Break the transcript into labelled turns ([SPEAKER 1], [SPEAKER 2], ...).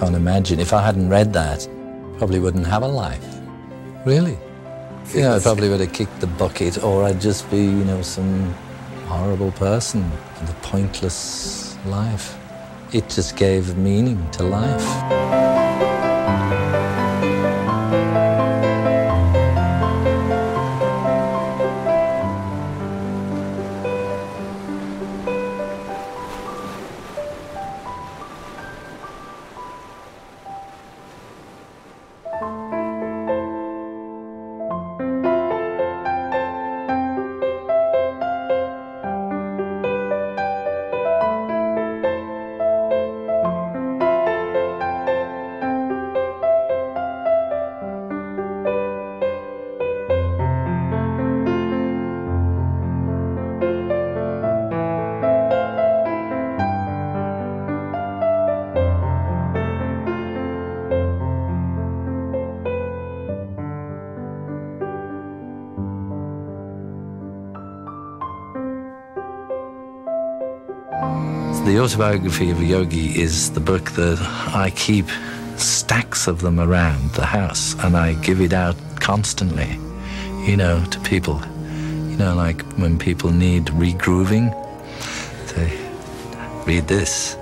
[SPEAKER 1] can't imagine. If I hadn't read that, probably wouldn't have a life. Really. You know, I probably would have kicked the bucket, or I'd just be, you know, some horrible person with a pointless life. It just gave meaning to life. The Autobiography of a Yogi is the book that I keep stacks of them around the house, and I give it out constantly, you know, to people. You know, like when people need regrooving, say, read this.